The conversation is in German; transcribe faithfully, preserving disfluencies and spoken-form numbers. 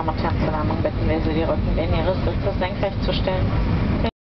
Damen und Herren, zur Warnung bitten wir Sie, die Rückenlehne Ihres Sitzes senkrecht zu stellen.